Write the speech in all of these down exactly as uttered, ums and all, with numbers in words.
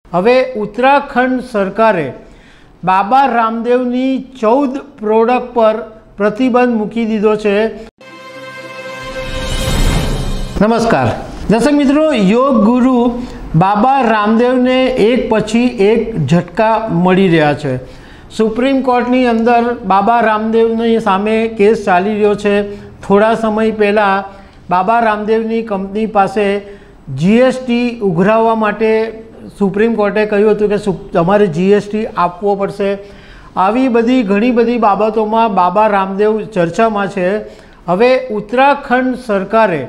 હવે ઉત્તરાખંડ સરકારે બાબા રામદેવની ચૌદ પ્રોડક્ટ પર પ્રતિબંધ મૂકી દીધો છે। નમસ્કાર દર્શક મિત્રો, યોગ ગુરુ બાબા રામદેવને એક પછી એક ઝટકા મળી રહ્યા છે। સુપ્રીમ કોર્ટની અંદર બાબા રામદેવની સામે કેસ ચાલી રહ્યો છે। થોડા સમય પહેલાં બાબા રામદેવની કંપની પાસે જીએસટી ઉઘરાવવા માટે સુપ્રીમ કોર્ટે કહ્યું હતું કે તમારે જીએસટી આપવો પડશે। આવી બધી ઘણી બધી બાબતોમાં બાબા રામદેવ ચર્ચામાં છે। હવે ઉત્તરાખંડ સરકારે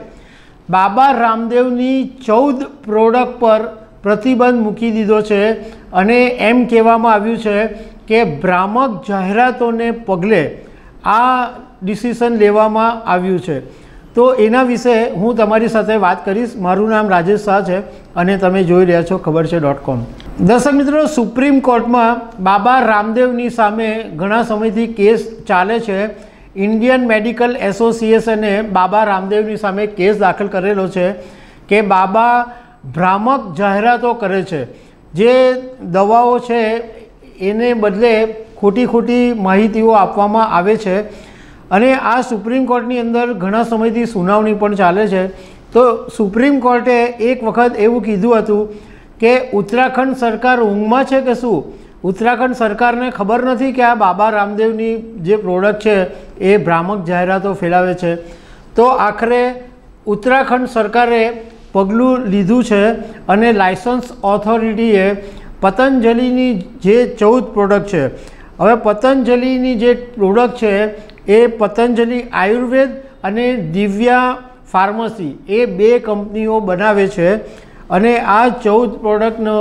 બાબા રામદેવની ચૌદ પ્રોડક્ટ પર પ્રતિબંધ મૂકી દીધો છે અને એમ કહેવામાં આવ્યું છે કે ભ્રામક જાહેરાતોને પગલે આ ડિસિઝન લેવામાં આવ્યું છે। તો એના વિશે હું તમારી સાથે વાત કરીશ। મારું નામ રાજેશ શાહ છે અને તમે જોઈ રહ્યા છો ખબર છે ડોટ કોમ। દર્શક મિત્રો, સુપ્રીમ કોર્ટમાં બાબા રામદેવની સામે ઘણા સમયથી કેસ ચાલે છે। ઇન્ડિયન મેડિકલ એસોસિએશને બાબા રામદેવની સામે કેસ દાખલ કરેલો છે કે બાબા ભ્રામક જાહેરાતો કરે છે। જે દવાઓ છે એને બદલે ખોટી ખોટી માહિતીઓ આપવામાં આવે છે અને આ સુપ્રીમ કોર્ટની અંદર ઘણા સમયથી સુનાવણી પણ ચાલે છે। તો સુપ્રીમ કોર્ટે એક વખત એવું કીધું હતું કે ઉત્તરાખંડ સરકાર ઊંઘમાં છે કે શું? ઉત્તરાખંડ સરકારને ખબર નથી કે આ બાબા રામદેવની જે પ્રોડક્ટ છે એ ભ્રામક જાહેરાતો ફેલાવે છે। તો આખરે ઉત્તરાખંડ સરકારે પગલું લીધું છે અને લાયસન્સ ઓથોરિટીએ પતંજલિની જે ચૌદ પ્રોડક્ટ છે, હવે પતંજલિની જે પ્રોડક્ટ છે એ પતંજલિ આયુર્વેદ અને દિવ્યા ફાર્મસી એ બે કંપનીઓ બનાવે છે અને આ ચૌદ પ્રોડક્ટનો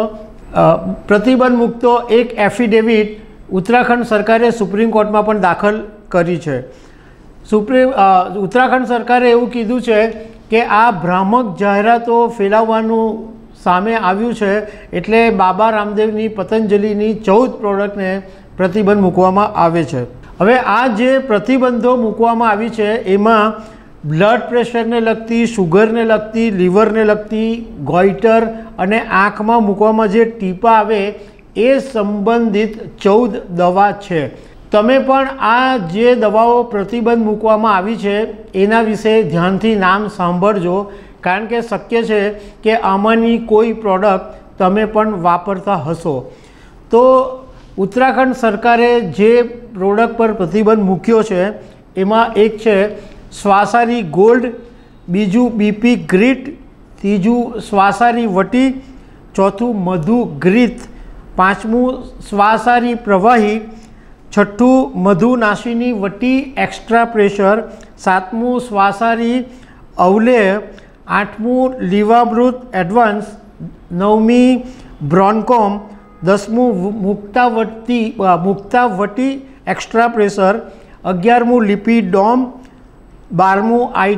પ્રતિબંધ મૂકતો એક એફિડેવિટ ઉત્તરાખંડ સરકારે સુપ્રીમ કોર્ટમાં પણ દાખલ કરી છે। સુપ્રીમ ઉત્તરાખંડ સરકારે એવું કીધું છે કે આ ભ્રામક જાહેરાતો ફેલાવવાનું સામે આવ્યું છે એટલે બાબા રામદેવની પતંજલિની ચૌદ પ્રોડક્ટને પ્રતિબંધ મૂકવામાં આવે છે। હવે આ જે પ્રતિબંધો મૂકવામાં આવી છે એમાં બ્લડ પ્રેશરને લગતી, શુગરને લગતી, લીવરને લગતી, ગોઈટર અને આંખમાં મૂકવામાં જે ટીપા આવે એ સંબંધિત ચૌદ દવા છે। તમે પણ આ જે દવાઓ પ્રતિબંધ મૂકવામાં આવી છે એના વિશે ધ્યાનથી નામ સાંભળજો, કારણ કે શક્ય છે કે આમાંની કોઈ પ્રોડક્ટ તમે પણ વાપરતા હશો। તો ઉત્તરાખંડ સરકારે જે પ્રોડક્ટ પર પ્રતિબંધ મૂક્યો છે એમાં એક છે શ્વાસારી ગોલ્ડ, બીજું બીપી ગ્રીટ, ત્રીજું શ્વાસારી વટી, ચોથું મધુ ગ્રીત, પાંચમું શ્વાસારી પ્રવાહી, છઠ્ઠું મધુનાશિની વટી એક્સ્ટ્રા પ્રેશર, સાતમું શ્વાસારી અવલેહ, આઠમું લીવામૃત એડવાન્સ, નવમી બ્રોન્કોમ, દસમું મુક્તાવટી મુક્તાવટી એક્સ્ટ્રા પ્રેશર, અગિયારમું લિપિડોમ, બારમું આઈ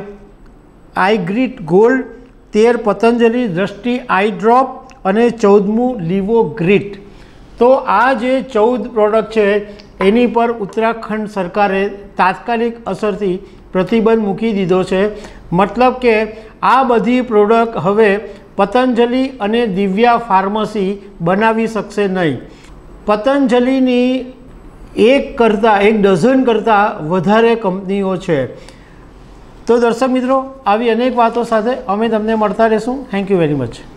આઈગ્રીટ ગોલ્ડ, તેર પતંજલિ દ્રષ્ટિ આઈ ડ્રોપ અને ચૌદમું લીવોગ્રીટ। તો આ જે ચૌદ પ્રોડક્ટ છે એની પર ઉત્તરાખંડ સરકારે તાત્કાલિક અસરથી પ્રતિબંધ મૂકી દીધો છે। મતલબ કે આ બધી પ્રોડક્ટ હવે પતંજલિ અને દિવ્યા ફાર્મસી બનાવી શકશે નહીં। પતંજલિની એક કરતાં એક ડઝન કરતાં વધારે કંપનીઓ છે। તો દર્શક મિત્રો, આવી અનેક વાતો સાથે અમે તમને મળતા રહીશું। Thank you very much.